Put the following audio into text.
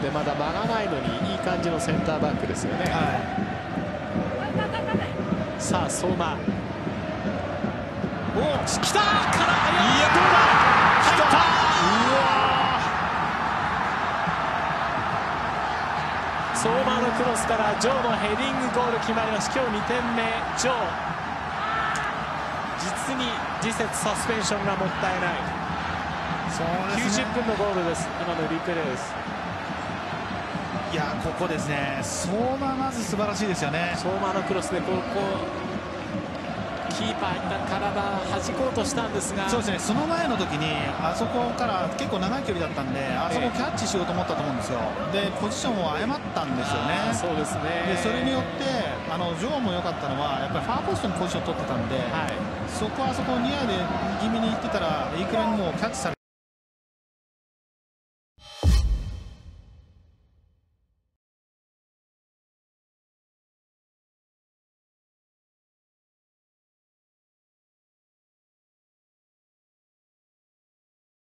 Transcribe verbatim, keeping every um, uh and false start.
でまだ間がないのにいい感じのセンターバックですよね。はい、さあ相馬、お来たからいやどうだ入った。うわ相馬のクロスからジョーのヘディングゴール決まります。今日にてんめジョー、実に次節サスペンションがもったいない。そうですね、きゅうじゅっぷんのゴールです。今のリプレーです。 いやここですね、相馬まず素晴らしいですよね。 相馬のクロスでここキーパーが体弾こうとしたんですが、 そうですね、その前の時にあそこから結構長い距離だったんで、あそこキャッチしようと思ったと思うんですよ。でポジションを誤ったんですよね。 そうですね。 でそれによってあのジョーも良かったのはやっぱりファーポストにポジションを取ってたんで、はい、そこはそこニアで気味に行ってたらいくらにもキャッチされ